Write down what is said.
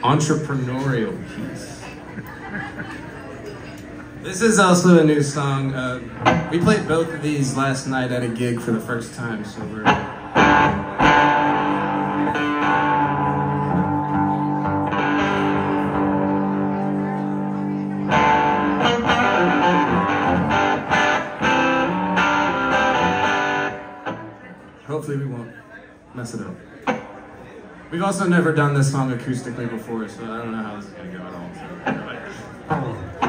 entrepreneurial piece. This is also a new song. We played both of these last night at a gig for the first time, so we're... Hopefully we won't mess it up. We've also never done this song acoustically before, so I don't know how this is going to go at all. So.